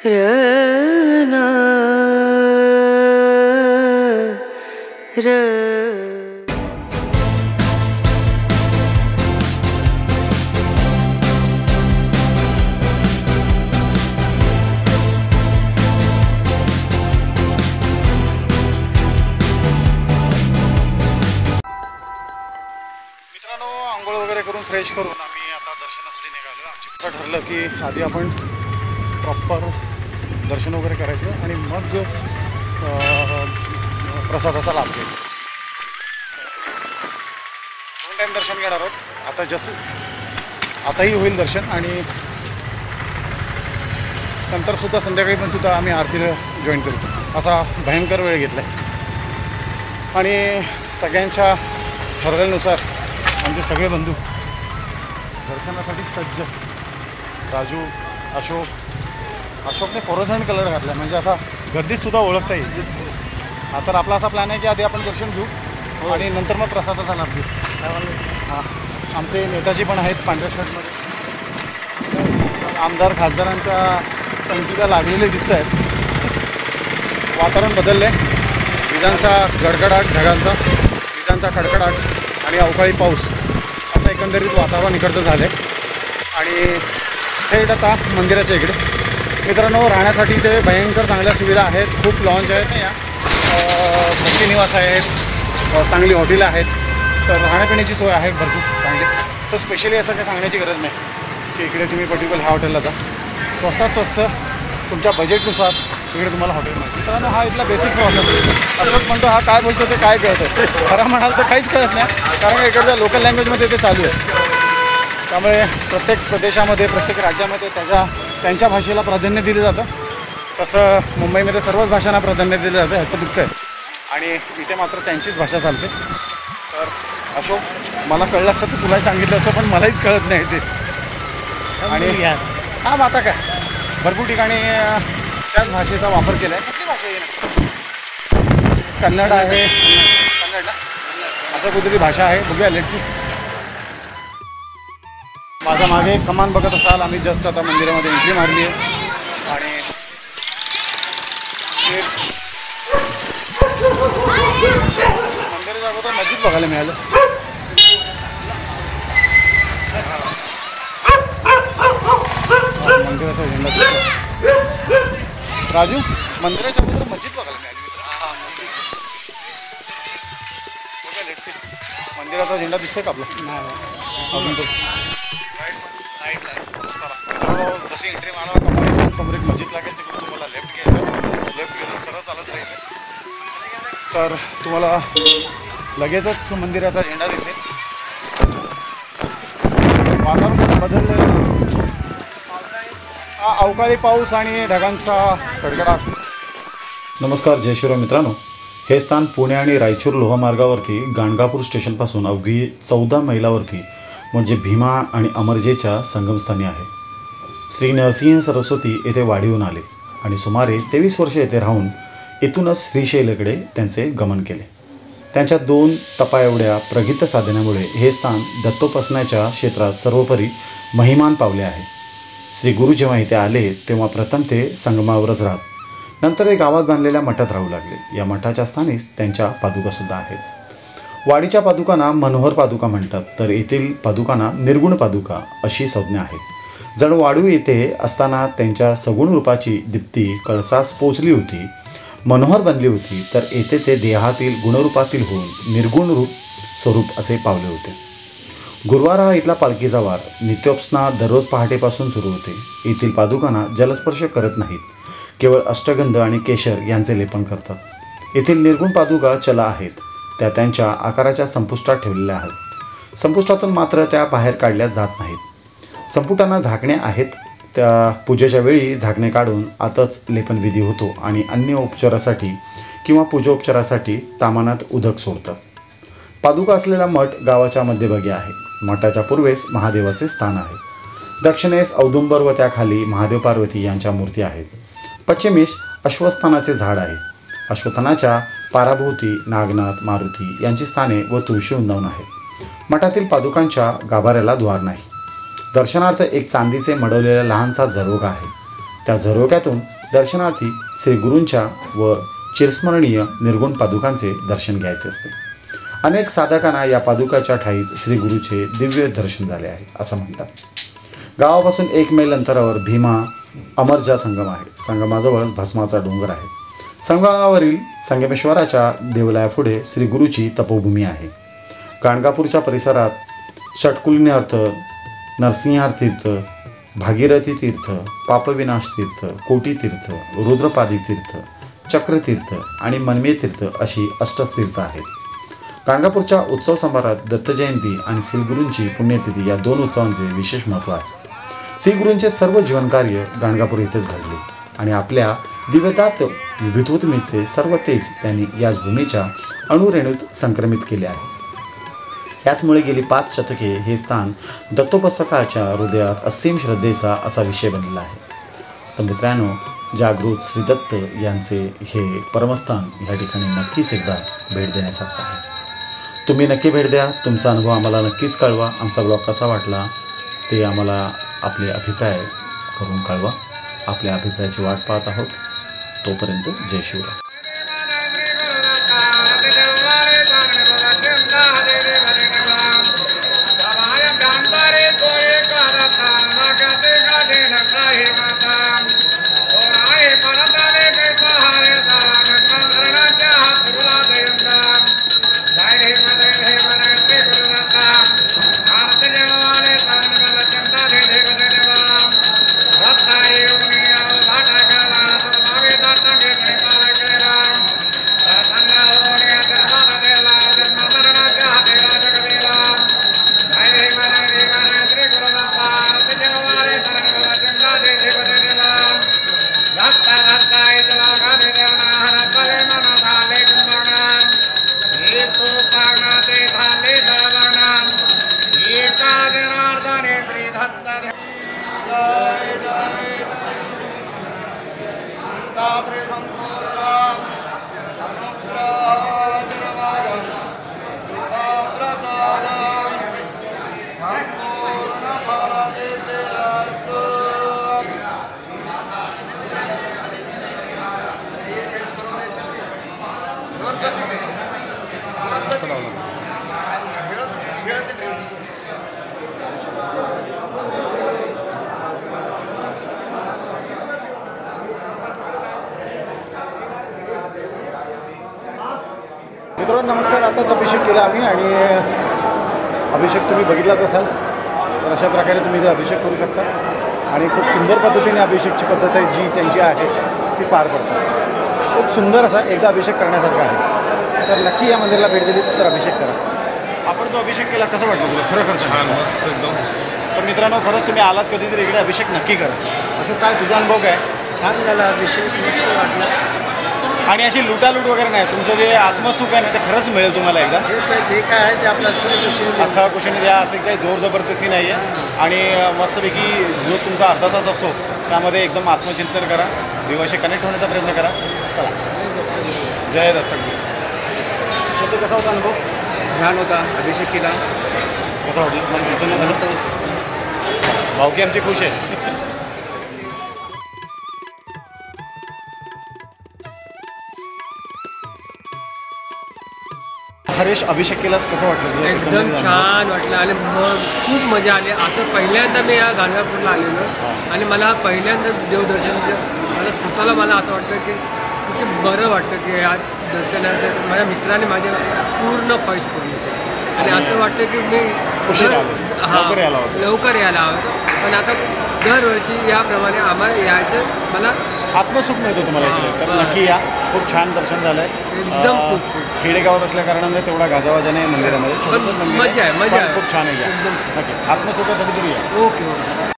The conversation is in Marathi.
रना र आंघोळ वगैरे करून फ्रेश करून आम्ही आता दर्शनासाठी निघालो. आमचं ठरलं की आधी आपण प्रॉपर दर्शन वगैरे करायचं आणि मग प्रसादाचा लाभ घ्यायचा. 2 टाईम दर्शन घेणार आहोत. आताही होईल दर्शन आणि नंतर सुद्धा संध्याकाळी पण सुद्धा आम्ही आरतीला जॉईन करू. असा भयंकर वेळ घेतला आहे आणि सगळ्यांच्या ठरवल्यानुसार आमचे सगळे बंधू दर्शनासाठी सज्ज. राजू, अशोकने फ्लोरोसंट कलर घातला आहे म्हणजे असा गर्दीतसुद्धा ओळखता येईल. हा तर आपला असा प्लॅन आहे की आधी आपण दर्शन घेऊ आणि नंतर मग प्रसादाचा लाभ घेऊ. हां, आमचे नेताजी पण आहेत पांढऱ्या शर्टमध्ये. आमदार खासदारांच्या पंक्तीला लागलेले दिसत आहेत. वातावरण बदललं आहे. विजांचा गडगडाट, ढगांचा विजांचा खडखडाट आणि अवकाळी पाऊस असं एकंदरीत वातावरण इकडचं झालं आहे. आणि थेट आता मंदिराच्या इकडे मित्रांनो राहण्यासाठी ते भयंकर चांगल्या सुविधा आहेत. खूप लॉन्च आहेत ना, या भक्तिनिवास आहेत, चांगली हॉटेलं आहेत. तर राहण्यापिण्याची सोय आहे भरपूर चांगली. तर स्पेशली असं काही सांगण्याची गरज नाही की इकडे तुम्ही पर्टिक्युलर ह्या हॉटेलला जा. स्वस्तात स्वस्त तुमच्या बजेटनुसार इकडे तुम्हाला हॉटेल मिळते. मित्रांनो हा इथला बेसिक प्रॉब्लेम. अशोक म्हणतो हा काय बोलतो ते काय कळतं. खरं म्हणाल तर काहीच कळत नाही, कारण का इकडच्या लोकल लँग्वेजमध्ये ते चालू आहे. त्यामुळे प्रत्येक प्रदेशामध्ये प्रत्येक राज्यामध्ये त्यांच्या भाषेला प्राधान्य दिलं जातं. तसं मुंबईमध्ये सर्वच भाषांना प्राधान्य दिलं जातं. ह्याचं दुःख आहे. आणि इथे मात्र त्यांचीच भाषा चालते. तर अशोक मला कळलं असतं तर तुलाही सांगितलं असतं, पण मलाहीच कळत नाही ते. आणि हां आता काय भरपूर ठिकाणी त्याच भाषेचा वापर केला आहे. कुठली भाषा आहे? कन्नड आहे. कन्नड ना, असं कुठली भाषा आहे. बघूया, लेट्स सी. माझ्या मागे कमान बघत असाल, आम्ही जस्ट आता मंदिरामध्ये एंट्री मारली आहे आणि मंदिराच्या अगोदर मस्जिद बघायला मिळालं. मंदिराचा झेंडा दिसतो. राजू, मंदिराच्या अगोदर मस्जिद बघायला मिळाली मित्र. Let's see. मंदिराचा झेंडा दिसतोय का आपला? अजून तो जशी एंट्री मारा समोर एक मस्जिद लागेल, तिकडून तुम्हाला लेफ्ट घ्यायचं. लेफ्ट घेऊन सरळ चालत राहायचं. तर तुम्हाला लगेचच मंदिराचा झेंडा दिसेल. वातावरण बदललं. अवकाळी पाऊस आणि ढगांचा कडकडाट. नमस्कार, जय शिवराय मित्रांनो. हे स्थान पुणे आणि रायचूर लोहमार्गावरती गाणगापूर स्टेशनपासून अवघी 14 मैलावरती म्हणजे भीमा आणि अमरजेच्या संगमस्थानी आहे. श्री नरसिंह सरस्वती येथे वाढीहून आले आणि सुमारे 23 वर्षे येथे राहून येथूनच श्रीशैलकडे त्यांचे गमन केले. त्यांच्या 2 तपा एवढ्या प्रगीत साधनेमुळे हे स्थान दत्तोपासनाच्या क्षेत्रात सर्वोपरी महिमान पावले आहे. श्री गुरु जेव्हा इथे आले तेव्हा प्रथम ते संगमावरच राहत, नंतर ते गावात बांधलेल्या मठात राहू लागले. या मठाच्या स्थानीच त्यांच्या पादुकासुद्धा आहेत. वाडीच्या पादुकांना मनोहर पादुका म्हणतात, तर येथील पादुकांना निर्गुण पादुका अशी संज्ञा आहे. जणू वाडू येथे असताना त्यांच्या सगुण रूपाची दीप्ती कळसास पोचली होती, मनोहर बनली होती, तर येथे ते देहातील गुणरूपातील होऊन निर्गुण रूप स्वरूप असे पावले होते. गुरुवार हा इथला पालखीचा वार. नित्योपस्ना दररोज पहाटेपासून सुरू होते. येथील पादुकांना जलस्पर्श करत नाहीत, केवळ अष्टगंध आणि केशर यांचे लेपन करतात. येथील निर्गुण पादुका चला आहेत, त्या त्यांच्या आकाराच्या संपुष्टात ठेवलेल्या आहेत. संपुष्टातून मात्र त्या बाहेर काढल्या जात नाहीत. संपुटांना झाकणे आहेत, त्या पूजेच्या वेळी झाकणे काढून आतच लेपन विधी होतो आणि अन्य उपचारासाठी किंवा पूजोपचारासाठी तामानात उदक सोडतात. पादुका असलेला मठ गावाच्या मध्यभागी आहे. मठाच्या पूर्वेस महादेवाचे स्थान आहे. दक्षिणेस औदुंबर व त्याखाली महादेव पार्वती यांच्या मूर्ती आहेत. पश्चिमेस अश्वस्थानाचे झाड आहे. अश्वत्थानाच्या पाराभोवती नागनाथ, मारुती यांची स्थाने व तुळशी वृंदावन आहे. मठातील पादुकांच्या गाभाऱ्याला द्वार नाही. दर्शनार्थ एक चांदीचे मडवलेला लहानसा झरोका आहे. त्या झरोक्यातून दर्शनार्थी श्री गुरूंच्या व चिरस्मरणीय निर्गुण पादुकांचे दर्शन घ्यायचे असते. अनेक साधकांना या पादुकाच्या ठाईच श्री गुरुचे दिव्य दर्शन झाले आहे असं म्हणतात. गावापासून 1 मैल अंतरावर भीमा अमरजा संगम आहे. संगमाजवळच भस्माचा डोंगर आहे. संगमावरील संगमेश्वराच्या देवालयापुढे श्री गुरुची तपोभूमी आहे. गाणगापूरच्या परिसरात षटकुलीर्थ, नरसिंहार तीर्थ, भागीरथी तीर्थ, पापविनाश तीर्थ, कोटी तीर्थ, रुद्रपादी तीर्थ, चक्रतीर्थ आणि मनमे तीर्थ अशी अष्टतीर्थ आहेत. गाणगापूरच्या उत्सव समारंभात दत्त जयंती आणि श्रीगुरूंची पुण्यतिथी या 2 उत्सवांचे विशेष महत्त्व आहे. श्रीगुरूंचे सर्व जीवनकार्य गाणगापूर येथेच घडले आणि आपल्या दिव्यदात विभूतीचे सर्व तेज त्यांनी याच भूमीच्या अणुरेणूत संक्रमित केले आहे. याचमुळे गेली 5 शतके हे स्थान दत्तोपासकाच्या हृदयात असीम श्रद्धेचा असा विषय बनलेला आहे. तर मित्रांनो, जागृत श्री दत्त यांचे हे परमस्थान या ठिकाणी नक्कीच एकदा भेट देण्यासारखं आहे. तुम्ही नक्की भेट द्या. तुमचा अनुभव आम्हाला नक्कीच कळवा. आमचा ब्लॉग कसा वाटला ते आम्हाला आपले अभिप्राय करून कळवा. आपल्या अभिप्रायाची वाट पाहत आहोत. तोपर्यंत जय शिवराय. मित्रांनो नमस्कार. आताच अभिषेक केला आम्ही आणि अभिषेक तुम्ही बघितलाच असाल. तर अशा प्रकारे तुम्ही इथे अभिषेक करू शकता आणि खूप सुंदर पद्धतीने अभिषेकची पद्धत आहे जी त्यांची आहे ती पार पडतात. खूप सुंदर असा एकदा अभिषेक करण्यासारखा आहे. तर नक्की या मंदिराला भेट दिली तर अभिषेक करा. आपण जो अभिषेक केला कसं वाटलं तुला? खरोखर छान मस्त एकदम. तर मित्रांनो खरंच तुम्ही आलात कधीतरी इकडे अभिषेक नक्की करा. अशोक काय तुझा अनुभव काय? छान झाला अभिषेक, मस्त वाटला. आणि अशी लुटालूट वगैरे नाही. तुमचं जे आत्मसुख आहे ना ते खरंच मिळेल तुम्हाला एकदा. जे काय आहे ते आपलं असा कुशल द्या. असं काही जोर जबरदस्ती नाही आहे. आणि मस्तपैकी जो तुमचा अर्धा तास असतो त्यामध्ये एकदम आत्मचिंतन करा, देवाशी कनेक्ट होण्याचा प्रयत्न करा. चला, जय दत्त. शेवटी कसा होता अनुभव? छान होता. अभिषेक केला. कसा वाटलं? मला प्रसन्न झालं. भावकी आमची खुश आहे. हरेश, अभिषेक केलास कसं वाटलं? एकदम छान वाटलं आणि खूप मजा आली. आता पहिल्यांदा मी या गाणगापूरला आलेलो आणि मला पहिल्यांदा देवदर्शनाचं मला असं वाटतं की किती बरं वाटतं की या दर्शनाचं माझ्या मित्राने माझ्या पूर्ण पैस पडले आणि असं वाटतं की मी लवकर यायला हवं. पण आता दरवर्षी याप्रमाणे आम्हाला यायचं मला आत्मसुख मिळतो तुम्हाला इकडे. तर नक्की या. खूप छान दर्शन झालं आहे. एकदम खूप खेडेगावात असल्या कारणाने तेवढा गाजावाजाने मंदिरामध्ये मजा आहे. खूप छान आहे. नक्की आत्मसुखासाठी तरी या. ओके.